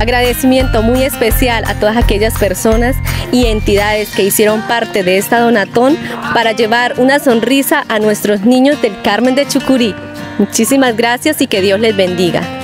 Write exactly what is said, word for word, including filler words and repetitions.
Agradecimiento muy especial a todas aquellas personas y entidades que hicieron parte de esta donatón para llevar una sonrisa a nuestros niños del Carmen de Chucurí. Muchísimas gracias y que Dios les bendiga.